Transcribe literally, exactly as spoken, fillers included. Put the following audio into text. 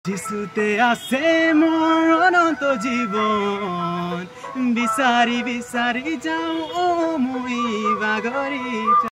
যিচুতে আছে মোৰ অনন্ত জীৱন বিচাৰি বিচাৰি যাওঁ মই বাগৰি